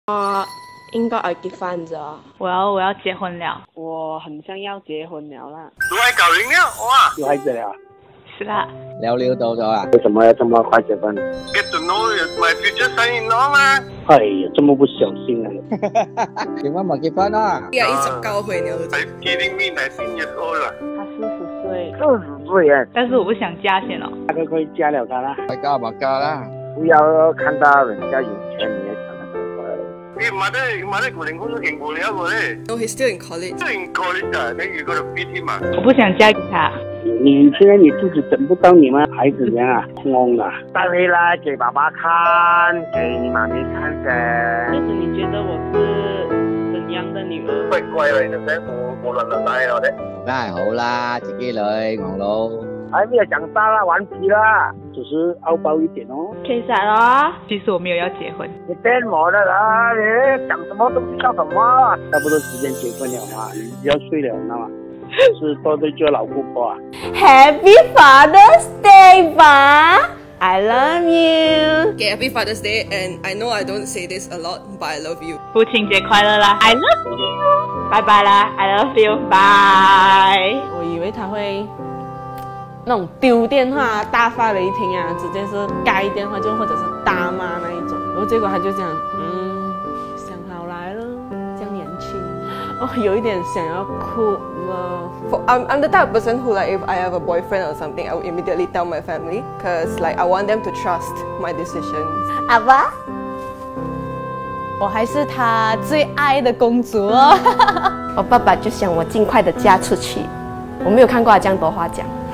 应该要结婚咗。 我要结婚了。 我很像要结婚了啦。 都係舊年啊，哇！ 有孩子了？ 是啦。 聊到咗啊？ 为什么要这么快结婚 ？Get to know my future son-in-law 嘛。 哎呀，这么不小心啊！ 點解唔結婚啊 29歲了。 Are you kidding me? 19 years old 啊。 他40歲。 40岁哎， 但是我不想加先哦。 大概可以嫁了他啦。 咪嫁咪嫁啦。 不要看到人家有钱，你也想得很快。 你唔係古靈都勁過你一個咧。 No, he's still in college. Still in college 啊？你如果to beat him 啊？ 我不想嫁给他。 你现在你自己整不到你们孩子人啊，懵了，带回来给爸爸看，给妈咪看噻。 就是你觉得我是怎样的女儿？ 喂，貴嚟就使冇論論帶我哋。 梗係好啦，自己女昂佬。 还没有长大啦，顽皮啦，只是傲包一点哦。 其實咯， 其实我没有要结婚。 你骗我的啦！你讲什么都不知道什么。差不多时间结婚了嘛，你要睡了，你知道吗？是多对做老姑婆啊。 Happy Father's Day 吧 ！I love you。 Okay, happy Father's Day, and I know I don't say this a lot, but I love you. 父亲节快乐啦 ！I love you。 拜拜啦 ！I love you。拜。 我以为他会那种丢电话、大发雷霆啊，直接是盖电话，就或者是大骂那一种。然后结果他就讲，想好来了，这样年轻，哦，有一点想要哭了。 I'm the type of person who, like, if I have a boyfriend or something, I will immediately tell my family, cause like I want them to trust my decisions. 阿爸， 我还是他最爱的公主哦。 我爸爸就想我尽快的嫁出去，我没有看过他这样多话讲。